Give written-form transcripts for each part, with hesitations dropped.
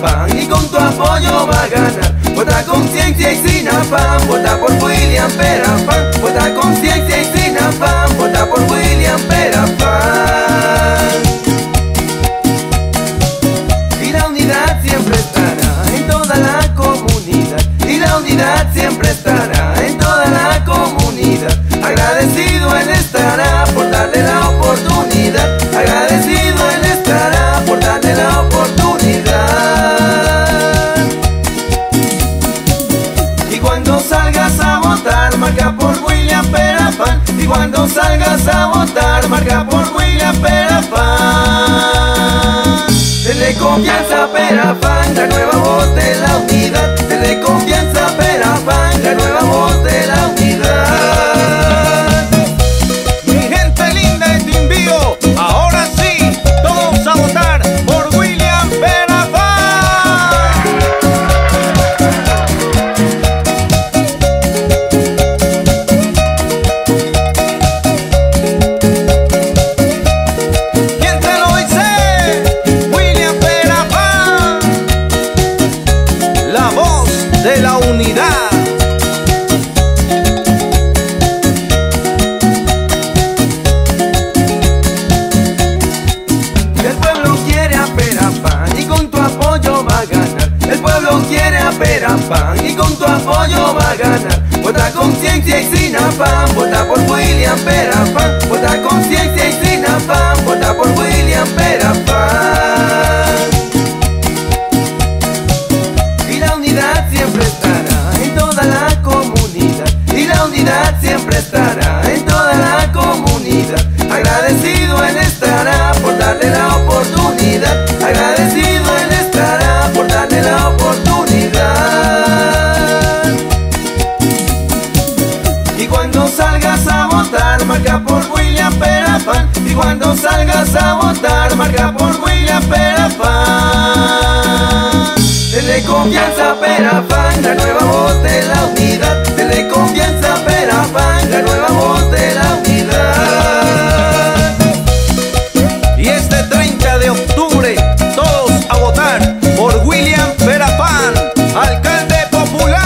Perafán y con tu apoyo va a ganar. Vota conciencia y sin afán, vota por William Perafán. Vota conciencia y sin afán, vota por William Perafán. Y la unidad siempre estará en toda la comunidad. Y la unidad siempre estará en toda la comunidad. Agradecido él estará por darle la oportunidad. Agradecido él estará por darle la oportunidad. Y cuando salgas a votar, marca por William Perafán. Y cuando salgas a votar, marca por William Perafán. Denle confianza a Perafán, la nueva voz de la unidad. Denle confianza a Perafán, la nueva voz de la unidad. Mi gente linda de Timbío, ahora sí, todos a votar por William Perafán. ¿Quién te lo dice? William Perafán, la voz de la unidad. El pueblo quiere a Perafán y con tu apoyo va a ganar. El pueblo quiere a Perafán y con tu apoyo va a ganar. Vota conciencia y sin afán, vota por William Perafán. Vota conciencia y sin afán, vota por William Perafán. Y la unidad siempre estará en toda la comunidad. Y la unidad siempre estará en toda la comunidad. Agradecido él estará por darle la oportunidad. Agradecido él estará por darle la oportunidad. Y cuando salgas a votar, marca por William Perafán. Y cuando salgas a votar, marca por William Perafán. Denle confianza a Perafán, la nueva voz de la unidad. Denle confianza a Perafán, la nueva voz de la unidad. Y este 30 de octubre, todos a votar por William Perafán, alcalde popular.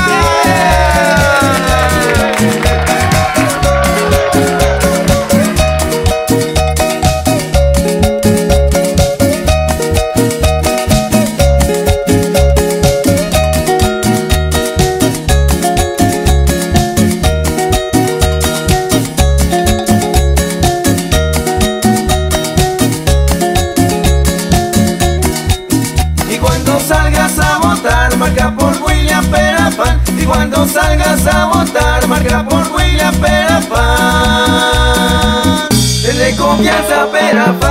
Y cuando salgas a votar, marca por William Perafán. Y cuando salgas a votar, marca por William Perafán. Denle confianza a Perafán.